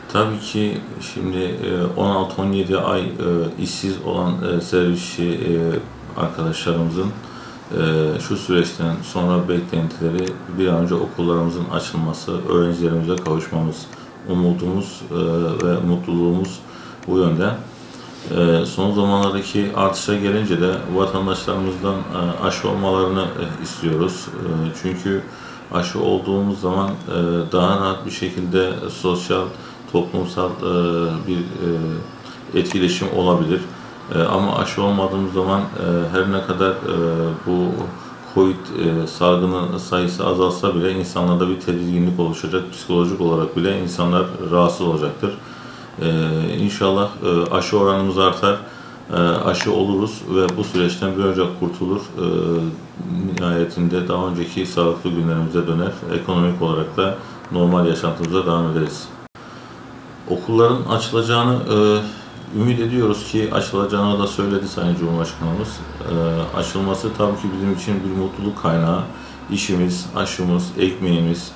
Tabii ki şimdi 16-17 ay işsiz olan servisçi arkadaşlarımızın şu süreçten sonra beklentileri bir an önce okullarımızın açılması, öğrencilerimize kavuşmamız, umudumuz ve mutluluğumuz bu yönde. Son zamanlardaki artışa gelince de vatandaşlarımızdan aşı olmalarını istiyoruz. Çünkü aşı olduğumuz zaman daha rahat bir şekilde sosyal, toplumsal bir etkileşim olabilir. Ama aşı olmadığımız zaman her ne kadar bu Covid salgının sayısı azalsa bile insanlarda bir tedirginlik oluşacak. Psikolojik olarak bile insanlar rahatsız olacaktır. İnşallah aşı oranımız artar, aşı oluruz ve bu süreçten bir önce kurtulur. Nihayetinde daha önceki sağlıklı günlerimize döner. Ekonomik olarak da normal yaşantımıza devam ederiz. Okulların açılacağını ümit ediyoruz ki açılacağını da söyledi Sayın Cumhurbaşkanımız. Açılması tabii ki bizim için bir mutluluk kaynağı. İşimiz, aşımız, ekmeğimiz,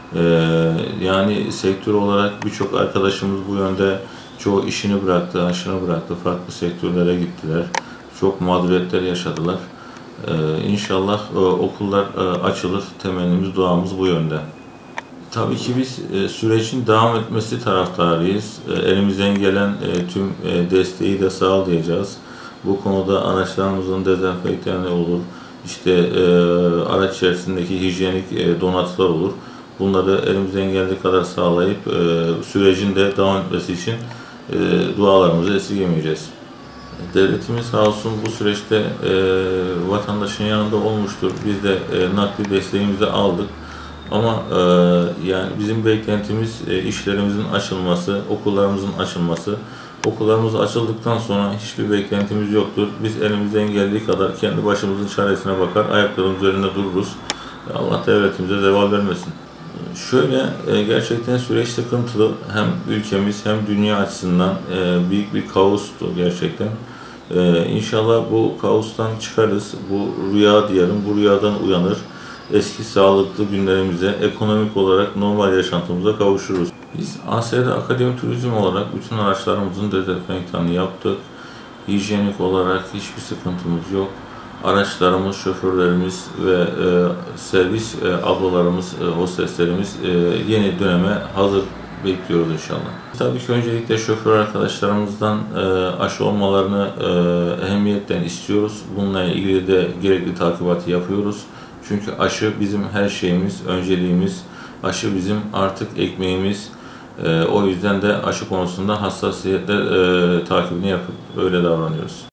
yani sektör olarak birçok arkadaşımız bu yönde çoğu işini bıraktı, aşını bıraktı, farklı sektörlere gittiler. Çok mağduriyetler yaşadılar. İnşallah okullar açılır, temennimiz, duamız bu yönde. Tabii ki biz sürecin devam etmesi taraftarıyız. Elimizden gelen tüm desteği de sağlayacağız. Bu konuda araçlarımızın dezenfektanı olur, işte araç içerisindeki hijyenik donatılar olur. Bunları elimizden geldiği kadar sağlayıp sürecin de devam etmesi için dualarımızı esirgemeyeceğiz. Devletimiz sağ olsun bu süreçte vatandaşın yanında olmuştur. Biz de nakli desteğimizi aldık. Ama yani bizim beklentimiz işlerimizin açılması, okullarımızın açılması. Okullarımız açıldıktan sonra hiçbir beklentimiz yoktur. Biz elimizden geldiği kadar kendi başımızın çaresine bakar, ayaklarımız üzerinde dururuz. Allah devletimize zeval vermesin. Şöyle, gerçekten süreç sıkıntılı. Hem ülkemiz hem dünya açısından büyük bir kaostu gerçekten. İnşallah bu kaostan çıkarız. Bu rüya diyelim, bu rüyadan uyanır. Eski sağlıklı günlerimize, ekonomik olarak normal yaşantımıza kavuşuruz. Biz ASD Akademi Turizm olarak bütün araçlarımızın dezenfektanını yaptık. Hijyenik olarak hiçbir sıkıntımız yok. Araçlarımız, şoförlerimiz ve servis ablalarımız, hosteslerimiz yeni döneme hazır bekliyoruz inşallah. Tabii ki öncelikle şoför arkadaşlarımızdan aşı olmalarını ehemmiyetten istiyoruz. Bununla ilgili de gerekli takibatı yapıyoruz. Çünkü aşı bizim her şeyimiz, önceliğimiz. Aşı bizim artık ekmeğimiz. O yüzden de aşı konusunda hassasiyetle takibini yapıp öyle davranıyoruz.